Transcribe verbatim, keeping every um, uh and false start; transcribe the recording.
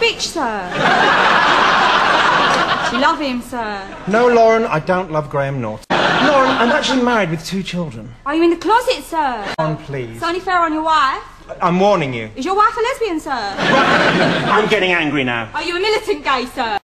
bitch, sir. You love him, sir. No, Lauren, I don't love Graham Norton. Lauren, I'm actually married with two children. Are you in the closet, sir? Lauren, please. It's only fair on your wife. I'm warning you. Is your wife a lesbian, sir? I'm getting angry now. Are you a militant gay, sir?